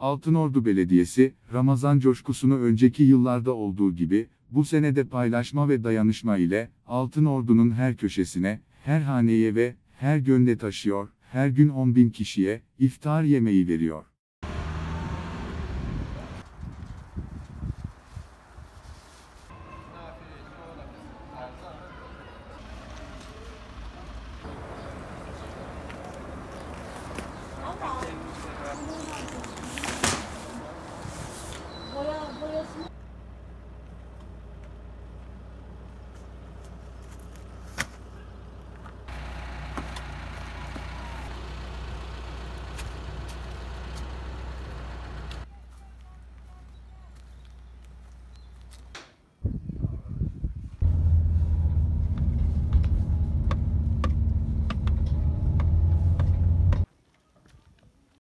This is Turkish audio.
Altınordu Belediyesi, Ramazan coşkusunu önceki yıllarda olduğu gibi, bu sene de paylaşma ve dayanışma ile, Altınordu'nun her köşesine, her haneye ve her gönle taşıyor, her gün 10.000 kişiye, iftar yemeği veriyor.